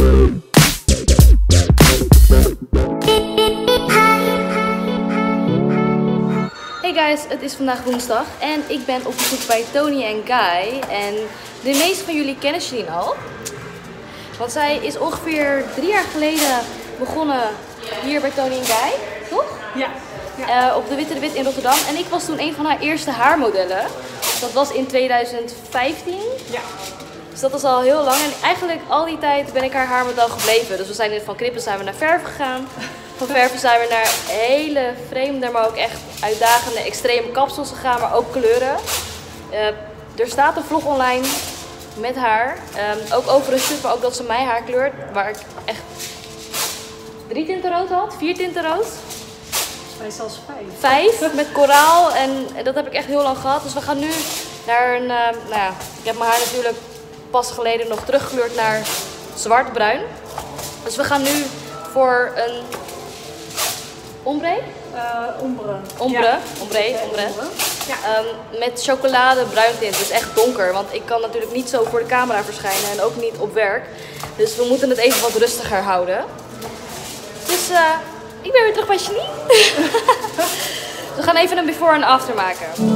Hey guys, het is vandaag woensdag en ik ben op bezoek bij Tony en Guy. En de meeste van jullie kennen Shalien al. Want zij is ongeveer 3 jaar geleden begonnen hier bij Tony en Guy, toch? Ja. Op de Witte de Wit in Rotterdam. En ik was toen een van haar eerste haarmodellen. Dat was in 2015. Ja. Dus dat is al heel lang. En eigenlijk al die tijd ben ik haar haarmodel gebleven. Dus we zijn van knippen zijn we naar verven gegaan. Van verven zijn we naar hele vreemde, maar ook echt uitdagende, extreme kapsels gegaan. Maar ook kleuren. Er staat een vlog online met haar. Ook over een stuk, maar ook dat ze mij haar kleurt. Waar ik echt 3 tinten rood had. 4 tinten rood. Volgens mij zelfs 5. Met koraal en dat heb ik echt heel lang gehad. Dus we gaan nu naar een, ik heb mijn haar natuurlijk pas geleden nog teruggekleurd naar zwart-bruin. Dus we gaan nu voor een ombre? Ombre. Ja. Met chocolade-bruin tint, dus echt donker. Want ik kan natuurlijk niet zo voor de camera verschijnen en ook niet op werk. Dus we moeten het even wat rustiger houden. Dus ik ben weer terug bij Shalien. We gaan even een before en after maken.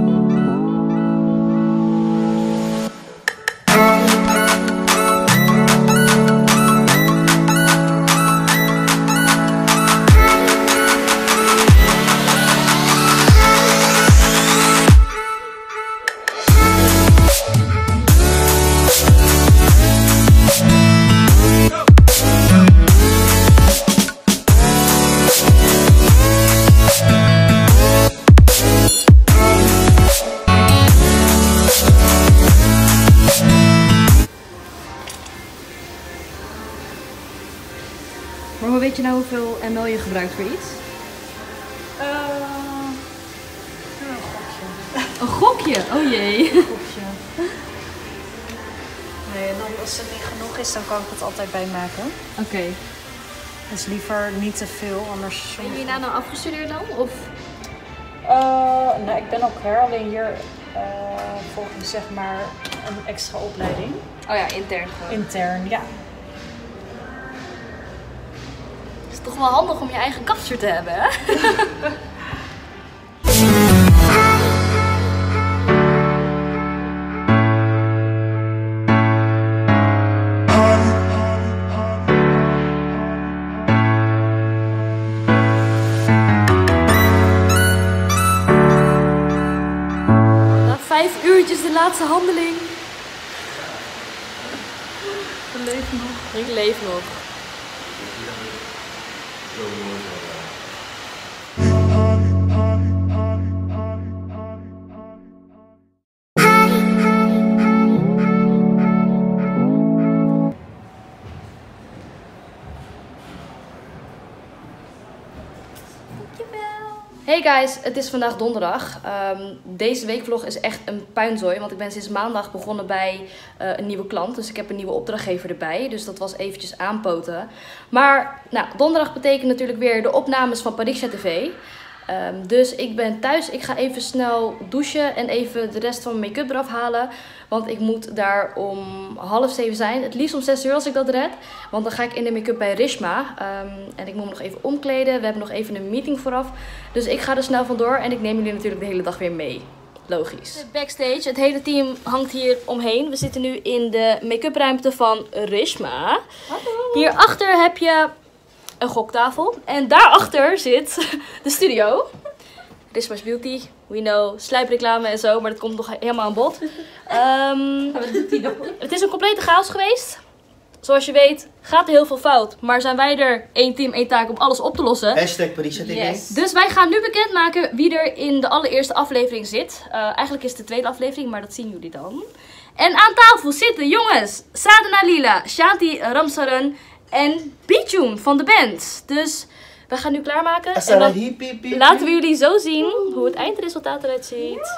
Maar hoe weet je nou hoeveel ml je gebruikt voor iets? Een gokje. Een gokje? Oh jee. Een gokje. Nee, en dan als het niet genoeg is, dan kan ik het altijd bijmaken. Oké. Dus liever niet te veel, anders... Ben je hierna nou afgestudeerd dan? Of? Nee, ik ben ook her, alleen hier volg je zeg maar een extra opleiding. Oh ja, intern gewoon. Intern, ja. Het is toch wel handig om je eigen kapsel te hebben, hè? Na 5 uurtjes de laatste handeling. Ik leef nog. Ik leef nog. Hey guys, het is vandaag donderdag. Deze weekvlog is echt een puinzooi, want ik ben sinds maandag begonnen bij een nieuwe klant. Dus ik heb een nieuwe opdrachtgever erbij, dus dat was eventjes aanpoten. Maar nou, donderdag betekent natuurlijk weer de opnames van Parisha TV. Dus ik ben thuis, ik ga even snel douchen en even de rest van mijn make-up eraf halen. Want ik moet daar om 6:30 zijn. Het liefst om 6 uur als ik dat red. Want dan ga ik in de make-up bij Rishma. En ik moet me nog even omkleden. We hebben nog even een meeting vooraf. Dus ik ga er snel vandoor en ik neem jullie natuurlijk de hele dag weer mee. Logisch. Backstage, het hele team hangt hier omheen. We zitten nu in de make-up ruimte van Rishma. Hallo. Hierachter heb je een goktafel. En daarachter zit de studio. Rishma's Beauty, we know, sluipreclame en zo, maar dat komt nog helemaal aan bod. Wat doet hij dan? Het is een complete chaos geweest. Zoals je weet gaat er heel veel fout, maar zijn wij er één team, één taak om alles op te lossen. Hashtag Parisha TV. Yes. Dus wij gaan nu bekendmaken wie er in de allereerste aflevering zit. Eigenlijk is het de tweede aflevering, maar dat zien jullie dan. En aan tafel zitten jongens Sadhana Lila, Shanti Ramsaran en Bijun van de band. Dus we gaan nu klaarmaken. En dan laten we jullie zo zien hoe het eindresultaat eruit ziet.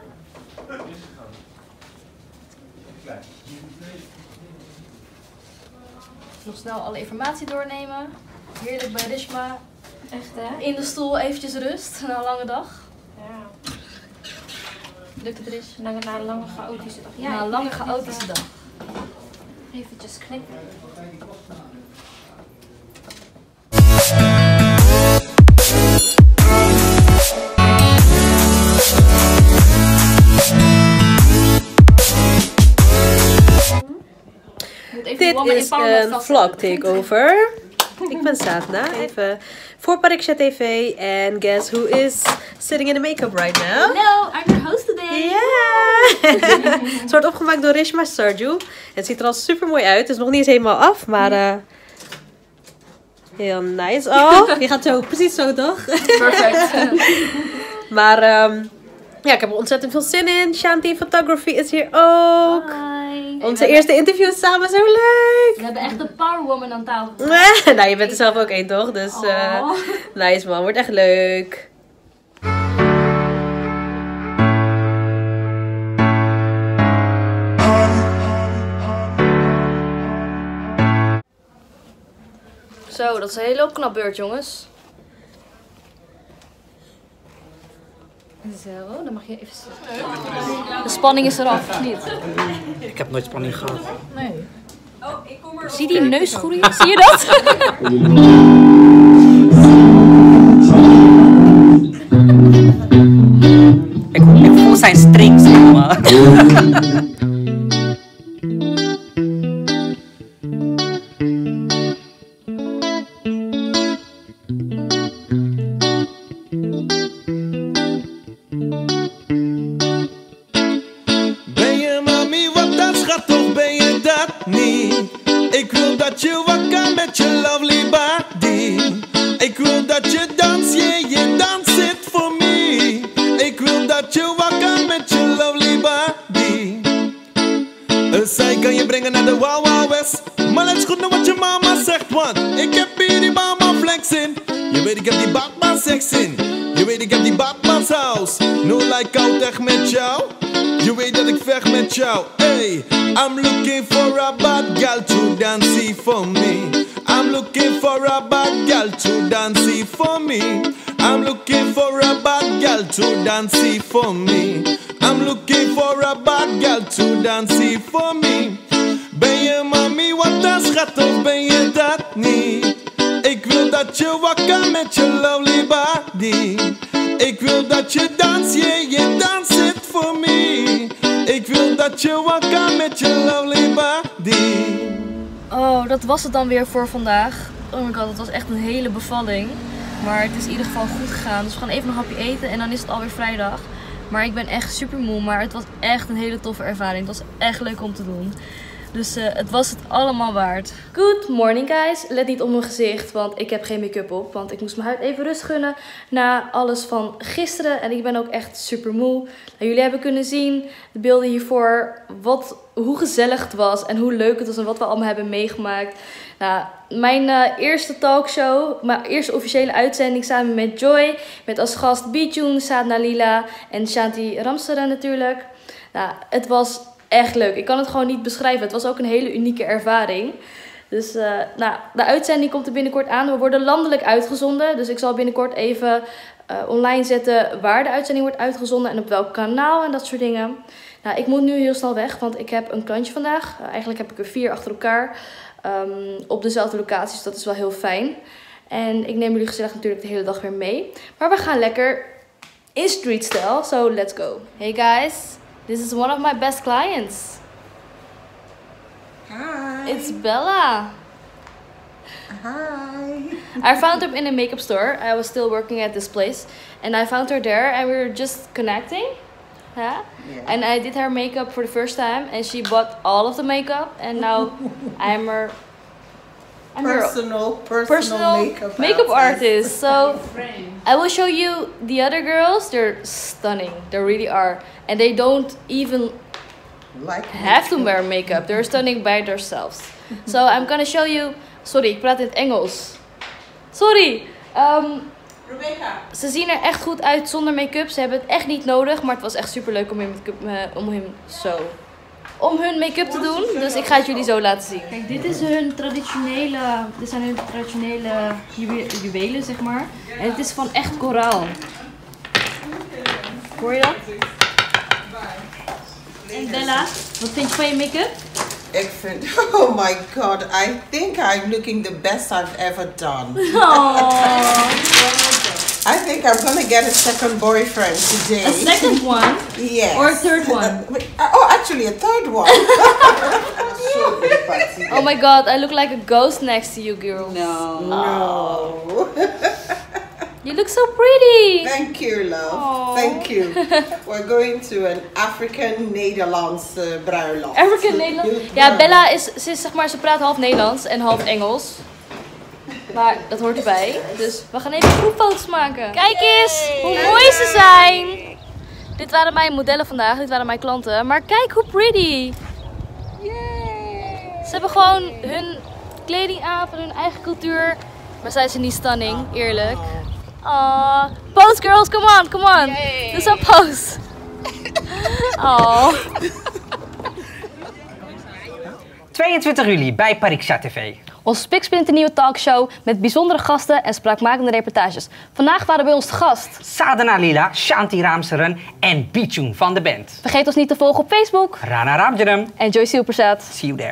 Nog snel alle informatie doornemen. Heerlijk bij Rishma. Echt hè? In de stoel eventjes rust na een lange dag. Ja. Lukt het Rish? Na een lange chaotische dag. Ja, na een lange chaotische dag. Eventjes knippen. Dit is een vlog takeover. Ik ben Sadna, even voor Pariksha TV. And guess who is sitting in the makeup right now? Hello, I'm your host today. Yeah! Het wordt opgemaakt door Reshma Sarju. Het ziet er al super mooi uit. Het is nog niet eens helemaal af, maar heel nice. Oh, je gaat zo, precies zo toch? Perfect. Maar ja, ik heb er ontzettend veel zin in. Shanti Photography is hier ook. Hi. Onze eerste interview samen, zo leuk! We hebben echt een powerwoman aan tafel. Nou, je bent er zelf ook één toch? Dus nice man, wordt echt leuk. Zo, dat is een hele opknapbeurt, jongens. Zo, dan mag je even zitten. De spanning is eraf, of niet? Ik heb nooit spanning gehad. Nee. Zie die neus groeien? Zie je dat? Ik voel zijn strings helemaal. Ben je mami, wat dan schat, of ben je dat niet? Ik wil dat je wakker met je lovely body. Ik wil dat je dans, yeah, je dans it for me. Ik wil dat je wakker met je lovely body. Zij kan je brengen naar de Wild Wild West. Maar let goed naar wat je mama zegt, want ik heb hier die mama flex in. Je weet ik heb die Batman seks in. Je weet ik heb die Batman saus. No like out echt met jou. Je weet dat ik vecht met jou. Hey, I'm looking for a bad girl to dance for me. I'm looking for a bad girl to dance for me. I'm looking for a bad girl to dance for me. I'm looking for a bad girl to dance for me. Ben je mami, wat dan schat, of ben je dat niet? Ik wil dat je wakker met je lovely body. Ik wil dat je dans, yeah, je dans it for me. Ik wil dat je wakker met je lovely body. Oh, dat was het dan weer voor vandaag. Oh my god, het was echt een hele bevalling. Maar het is in ieder geval goed gegaan. Dus we gaan even een hapje eten en dan is het alweer vrijdag. Maar ik ben echt super moe, maar het was echt een hele toffe ervaring. Het was echt leuk om te doen. Dus het was het allemaal waard. Good morning guys. Let niet op mijn gezicht, want ik heb geen make-up op. Want ik moest mijn huid even rust gunnen na alles van gisteren. En ik ben ook echt super moe. Nou, jullie hebben kunnen zien, de beelden hiervoor, hoe gezellig het was. En hoe leuk het was en wat we allemaal hebben meegemaakt. Nou, mijn eerste talkshow, mijn eerste officiële uitzending samen met Joy. Met als gast Bijun, Sadna Lila en Shanti Ramsara natuurlijk. Nou, het was echt leuk. Ik kan het gewoon niet beschrijven. Het was ook een hele unieke ervaring. Dus nou, de uitzending komt er binnenkort aan. We worden landelijk uitgezonden. Dus ik zal binnenkort even online zetten waar de uitzending wordt uitgezonden. En op welk kanaal en dat soort dingen. Nou, ik moet nu heel snel weg, want ik heb een klantje vandaag. Eigenlijk heb ik er 4 achter elkaar. Op dezelfde locaties. Dat is wel heel fijn. En ik neem jullie gezellig natuurlijk de hele dag weer mee. Maar we gaan lekker in street style. So let's go. Hey guys. This is one of my best clients. Hi. It's Bella. Hi. I found her in a makeup store. I was still working at this place. And I found her there and we were just connecting. Yeah? And I did her makeup for the first time. And she bought all of the makeup. And now I'm her personal makeup artist. So I will show you the other girls. They're stunning. They really are. And they don't even have to wear makeup. They're stunning by themselves. So I'm gonna show you. Sorry, ik praat in het Engels. Sorry. Rebecca. Ze zien er echt goed uit zonder make-up. Ze hebben het echt niet nodig. Maar het was echt super leuk om hun make-up te doen. Dus ik ga het jullie zo laten zien. Kijk, dit zijn hun traditionele juwelen, zeg maar. En het is van echt koraal. Hoor je dat? En Bella, wat vind je van je make-up? Ik vind, oh my god, I think I'm looking the best I've ever done. I think I'm gonna get a second boyfriend today. A second one? Yes. Or a third one? Oh, actually a third one. Oh my god, I look like a ghost next to you, girl. No. You look so pretty. Thank you, love. Aww. Thank you. We're going to an African-Nederlands bruiloft. African-Nederlands? Ja, Bella is zeg maar, ze praat half Nederlands en half Engels. Maar dat hoort erbij. Dus we gaan even groepfoto's maken. Kijk eens hoe mooi ze zijn. Dit waren mijn modellen vandaag. Dit waren mijn klanten. Maar kijk hoe pretty. Ze hebben gewoon hun kleding aan van hun eigen cultuur. Maar zijn ze niet stunning, eerlijk. Aww. Pose girls, come on. Doe zo'n pose. Aww. 22 juli bij Pariksha TV. Onze spiksplinternieuwe talkshow met bijzondere gasten en spraakmakende reportages. Vandaag waren bij ons te gast Sadhana Lila, Shanti Ramsaran en Bichung van de band. Vergeet ons niet te volgen op Facebook. Rana Ramjaram. En Joy Silpersat. See you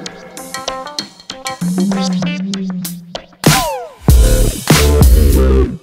there.